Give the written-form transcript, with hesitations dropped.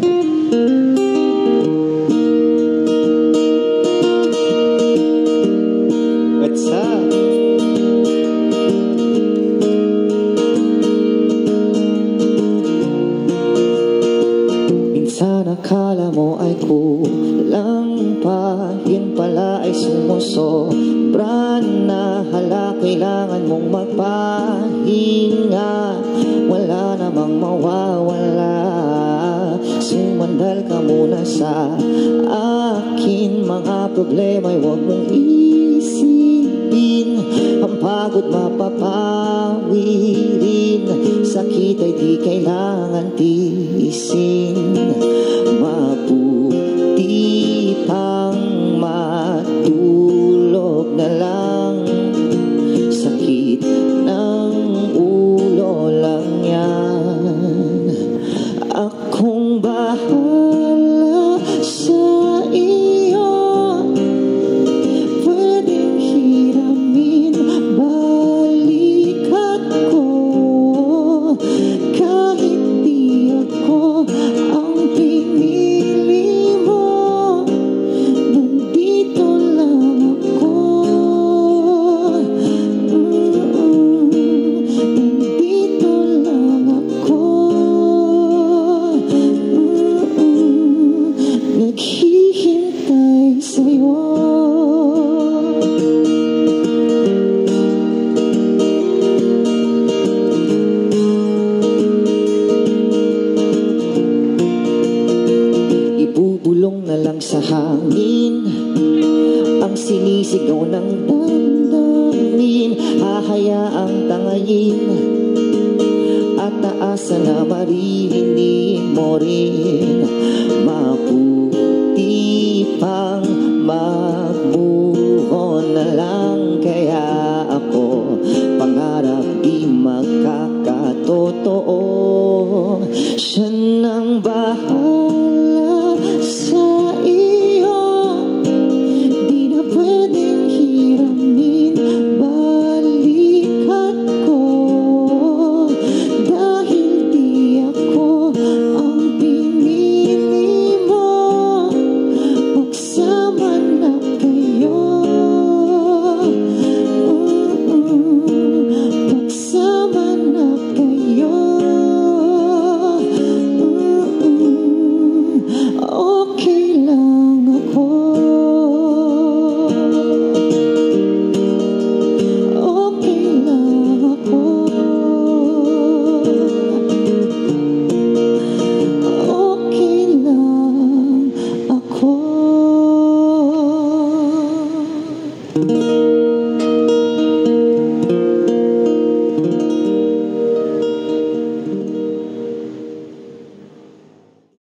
What's up? Minsan akala mo ay kulang pa, yun pala ay sumusobra na. Hala, kailangan mong magpahinga, wala namang mawawala. Sumandal ka muna sa akin, mga problema'y huwag mong isipin. Ang pagod mapapawi rin, sakit ay di kailangan tiisin. Mabuti pang matulog na lang, sakit ng ulo lang yan. Akong bahala sa iyo, pwedeng hiramin balikat ko, kahit di ako ang pinili mo. Nandito lang ako, nandito lang ako, naghihintay sa'yo. Ibubulong na lang sa hangin ang sinisigaw ng damdamin. Hahayaang tangayin at taasa na maririnig mo rin. Mabuti pang mag-move on na lang, kaya ako pangarap di magkakatotoo. Siya nang bahala sa iyo, di na pwedeng hiramin balikat ko, dahil di ako ang pinili mo. Magsama na kayo, magsama na kayo. Okay lang ako, okay lang ako, okay lang ako.